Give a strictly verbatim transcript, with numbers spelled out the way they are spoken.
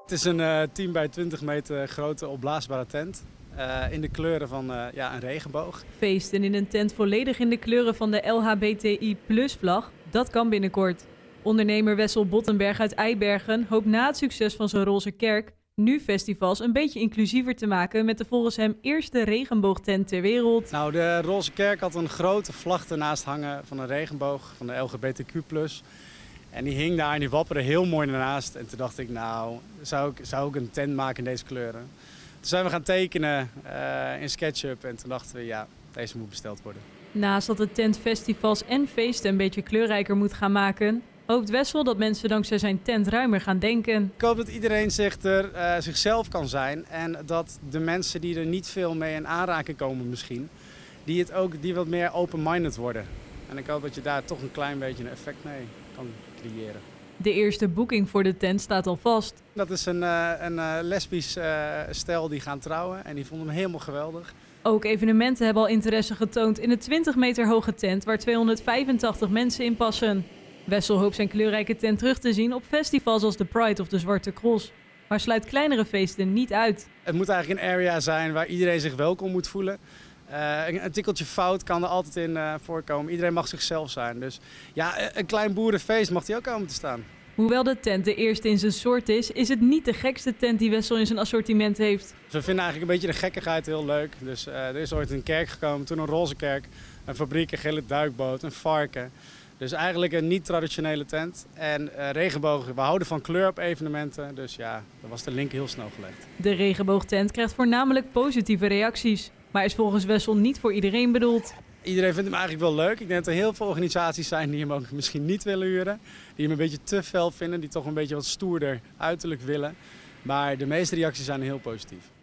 Het is een uh, tien bij twintig meter grote opblaasbare tent. Uh, in de kleuren van uh, ja, een regenboog. Feesten in een tent volledig in de kleuren van de L H B T I plus vlag, dat kan binnenkort. Ondernemer Wessel Bottenberg uit Eibergen hoopt na het succes van zijn Roze Kerk nu festivals een beetje inclusiever te maken met de volgens hem eerste regenboogtent ter wereld. Nou, de Roze Kerk had een grote vlag ernaast hangen van een regenboog van de L G B T Q plus. En die hing daar en die wapperde heel mooi ernaast. En toen dacht ik, nou, zou ik, zou ik een tent maken in deze kleuren? Toen zijn we gaan tekenen uh, in SketchUp en toen dachten we, ja, deze moet besteld worden. Naast dat de tent festivals en feesten een beetje kleurrijker moet gaan maken, hoopt Wessel dat mensen dankzij zijn tent ruimer gaan denken. Ik hoop dat iedereen zich er uh, zichzelf kan zijn en dat de mensen die er niet veel mee in aanraking komen misschien, die, het ook, die wat meer open-minded worden. En ik hoop dat je daar toch een klein beetje een effect mee kan creëren. De eerste boeking voor de tent staat al vast. Dat is een, uh, een uh, lesbisch uh, stel die gaan trouwen en die vonden hem helemaal geweldig. Ook evenementen hebben al interesse getoond in de twintig meter hoge tent waar tweehonderdvijfentachtig mensen in passen. Wessel hoopt zijn kleurrijke tent terug te zien op festivals als de Pride of de Zwarte Cross, maar sluit kleinere feesten niet uit. Het moet eigenlijk een area zijn waar iedereen zich welkom moet voelen. Uh, een, een tikkeltje fout kan er altijd in uh, voorkomen. Iedereen mag zichzelf zijn. Dus ja, een klein boerenfeest mag die ook komen te staan. Hoewel de tent de eerste in zijn soort is, is het niet de gekste tent die Wessel in zijn assortiment heeft. We vinden eigenlijk een beetje de gekkigheid heel leuk. Dus uh, er is ooit een kerk gekomen, toen een roze kerk, een fabriek, een gele duikboot, een varken. Dus eigenlijk een niet-traditionele tent. En uh, regenbogen, we houden van kleur op evenementen. Dus ja, daar was de link heel snel gelegd. De regenboogtent krijgt voornamelijk positieve reacties, maar is volgens Wessel niet voor iedereen bedoeld. Iedereen vindt hem eigenlijk wel leuk. Ik denk dat er heel veel organisaties zijn die hem ook misschien niet willen huren. Die hem een beetje te fel vinden, die toch een beetje wat stoerder uiterlijk willen. Maar de meeste reacties zijn heel positief.